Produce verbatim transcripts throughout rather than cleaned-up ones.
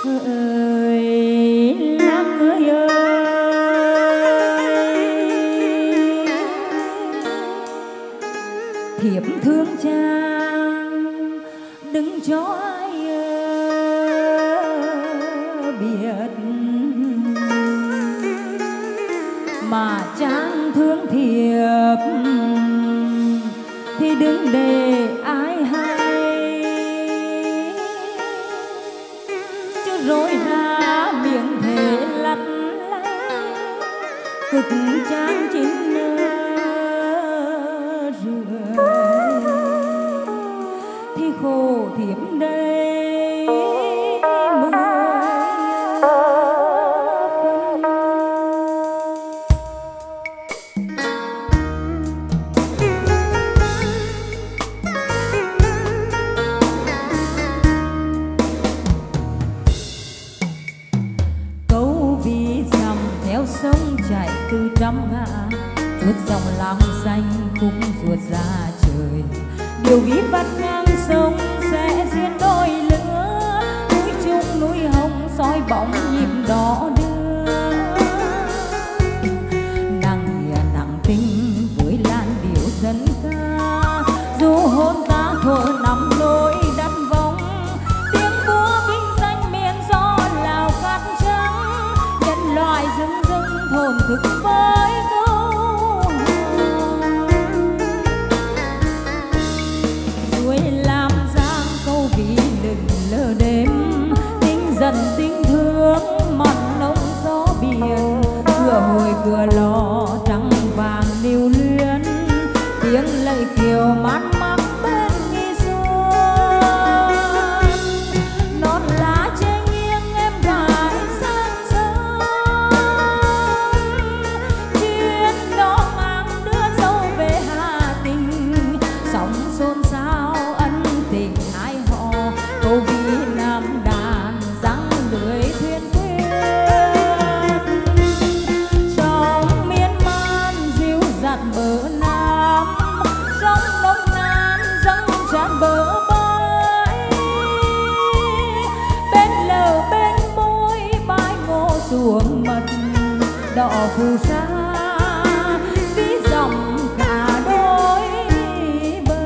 ơi lăng ơi ơi, thiếp thương chàng đừng cho ai biết, mà chàng thương thiếp thì đừng để ai hay, chứ rồi ra miệng thế lặt lẽ cực chàng chín rưỡi thì khổ thiếp đây mười sông chảy từ trăm ngã tuốt dòng lam xanh khúc ruột ra trời, điều ghi vắt ngang sông sẽ duyên đôi lứa, núi trung núi hồng soi bóng nhịp đỏ đưa, nặng nghĩa nặng tình với làn điệu dân ca, dù hôn ta thở nằm lối đất vong, tiếng vua vinh danh miền gió Lào cát trắng, nhân loại rừng rừng thổn thức với câu suối Lam Giang câu ví đừng lơ đêm, tình dần tình thương mặn nồng gió biển, cửa hồi cửa lò trắng vàng lưu luyến, tiếng lệ kiều mát mát bên nghi xuân, non lá che nghiêng em gái sang sớm, chuyến đó mang đưa dâu về Hà Tình, sóng xôn xao ân tình hai họ, câu ví nam đàn răng lưới thuyền quyết, trong miên man dịu dặn bờ nam, sông nông nàn dâng tràn bờ bãi, bên lờ bên môi bãi ngô xuồng mật đỏ phù sa ví dòng cả đôi bờ.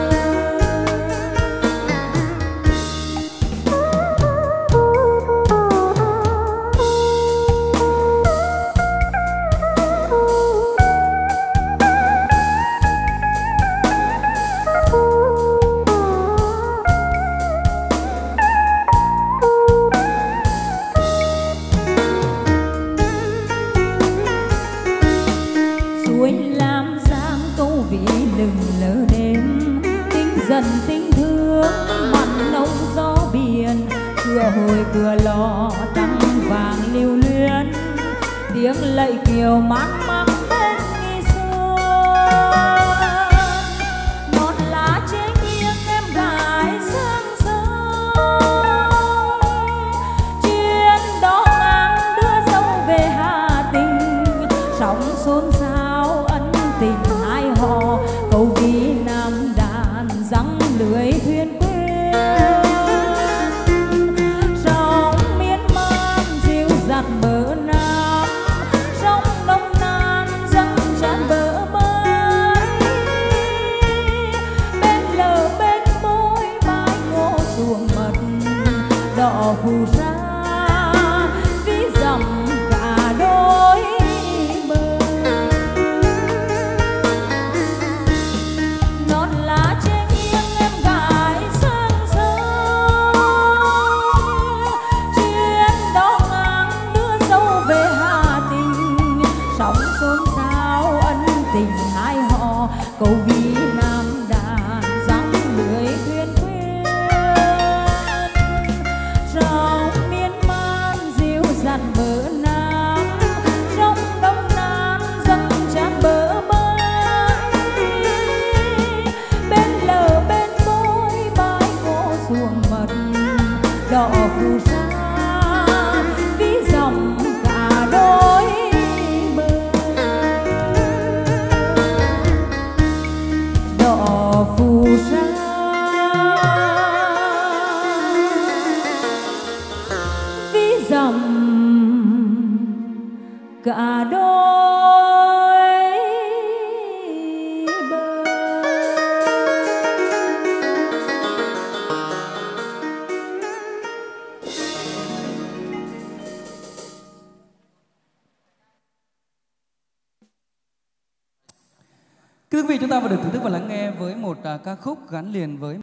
Suối Lam Giang câu ví lừng lơ đêm, tình dần tình thương mặn nồng gió biển, cửa hồi cửa lò trắng vàng lưu luyến, tiếng lệ kiều mát mát bên nghi xuân, một lá che nghiêng em gái sang sông, chuyến đó ngang đưa dâu về Hà Tình, sóng xôn xao ân tình hai họ, câu ví nam đàn răng lưới thuyền quyết, sông miên man dịu dặn bờ nam, sông nông nàn dâng tràn bờ bãi, bên lờ bên môi bãi ngô xuồng mật đỏ phù sa ví dặm cả đôi bờ, non lá che nghiêng em gái sang sớm, chuyến đó ngang đưa dâu về Hà Tình, sóng xôn xao ân tình hai họ, câu ví nam đàn răng lưới thuyền quyết, trong miên man dịu dặn bờ nam, trong đông nan dâng tràn bờ bãi, bên lờ bên môi bãi ngô xuồng mật đỏ phù sa ví dòng cả đôi bờ, đỏ phù sa cả đôi bờ. Quý vị, chúng ta vừa được thưởng thức và lắng nghe với một uh, ca khúc gắn liền với